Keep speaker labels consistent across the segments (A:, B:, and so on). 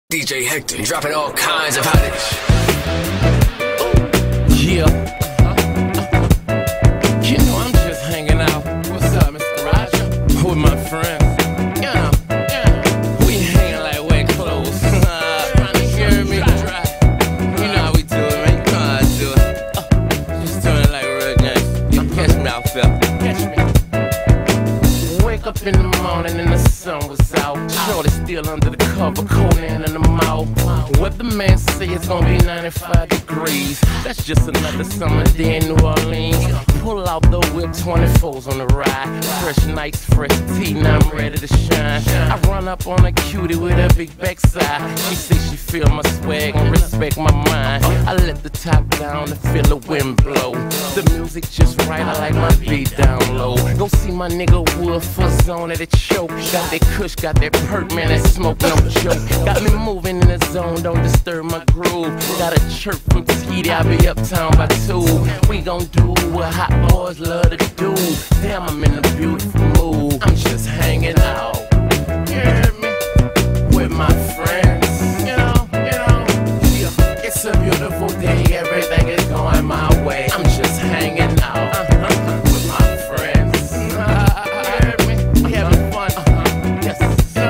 A: DJ Hector dropping all kinds of hottest.
B: Yeah. You know I'm just hanging out. What's up, Mr. Roger? With my friends. Yeah. We hanging like wet clothes. Trying to hear me. You know how we do it, man. You know how I do it. Just doing it like real nice. You catch me out there. Catch me. Wake up in the morning and the sun was out. Shorty still under the cover, Conan in the mouth. What the man say it's gonna be 95 degrees. That's just another summer day in New Orleans. Pull out the whip, 24s on the ride. Fresh nights, fresh tea, now I'm ready to shine. I run up on a cutie with a big backside. She say she feel my swag and respect my mind. I let the top down to feel the wind blow. The music just right, I like my beat down low. Go see my nigga Wood for zone at a choke. Got that kush, got that perk, man, that smoke, no joke. Got me moving in the zone, don't disturb my groove. Got a chirp from TD, I be uptown by 2. We gon' do what hot boys love to do. Damn, I'm in a beautiful mood. I'm just hanging out, you hear me? With my friends, you know, it's a beautiful day, everything is going my way. I'm just hanging out with my friends, you hear me? We having fun, yes,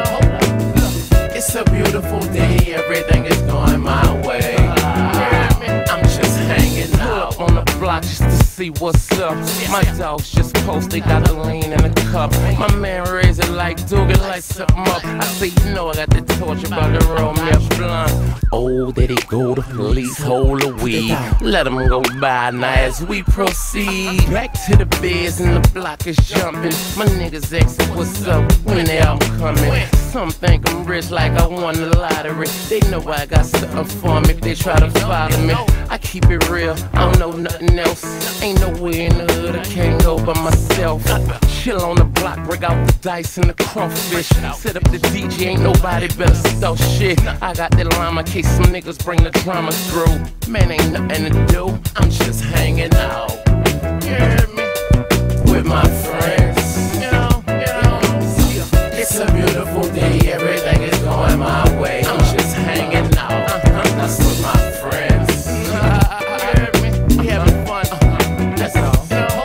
B: it's a beautiful day, everything is going my way. I'm just hanging out on the block just to see what's up. My dogs just posted, got the lean in a cup. My man raised it like Dougie, light something up. I say, you know I got the torch about to roll me a blunt. Oh, there they go, the police hold the weed. Let them go by now as we proceed. Back to the beds and the block is jumping. My niggas asking what's up, when the album coming. Some think I'm rich like I won the lottery. They know I got something for me if they try to follow me. I keep it real, I don't know nothing else. Ain't nowhere in the hood I can't go by myself. Chill on the block, break out the dice and the crawfish. Set up the DJ, ain't nobody better start shit. I got that llama in case some niggas bring the drama through. Man, ain't nothing to do, I'm just hanging out, you hear me? With my friends, you know, it's a beautiful day, everything is going my way. I'm just hanging out, that's with my friends, you hear me? We having fun, that's all.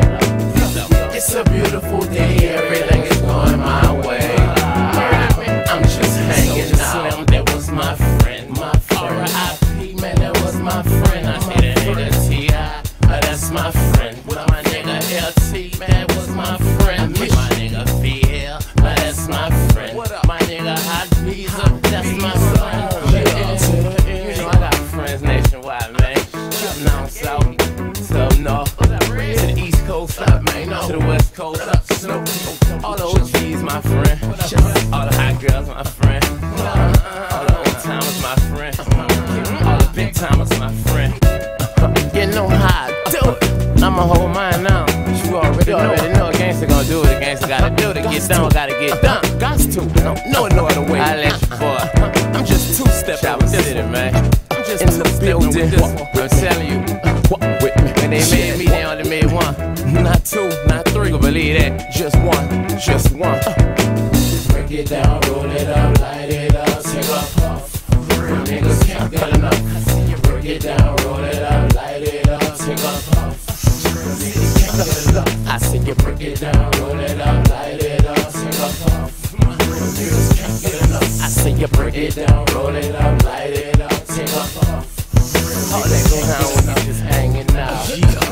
B: It's a beautiful day, everything is going my way. I'm just hanging out, that was my friend, R.I.P. man, that was my friend. I hit a T.I., that's my friend. With my nigga L.T., man, that was my friend. With my nigga V.L., that's my friend. My nigga Hot Visa, that's my friend. You know I got friends nationwide, man. Down south, up north, to the east coast, up, man, to the west coast, up snow. All the OGs, my friend. All the hot girls, my friend. All the old timers, my friend. All the big timers, my friend. You know how I do it. I'ma hold mine now. You already know a gangster gonna do it. A gangster gotta do it. To get down, gotta get done. Gots to. No other way. I let you, boy. I'm just two-step out the city, man. I'm just in the building. I'm telling you. When they made me, they only made one. Not two, not three. You believe that? Just one. Just one. Break it down, roll it up, light it up, take a puff. Real niggas can't get enough. I see you break it down, roll it up, light it up, take a puff. Real niggas can't get enough. I see you break it down, roll it up, light it up, take a puff. Real niggas can't get enough. I see you break it down, roll it up, light it up, take a puff. All that goes down when I'm just hanging out.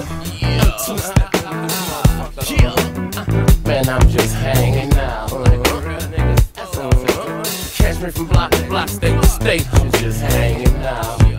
B: Man, I'm just hanging out. Catch me from block to block, state to state. I'm just hanging out.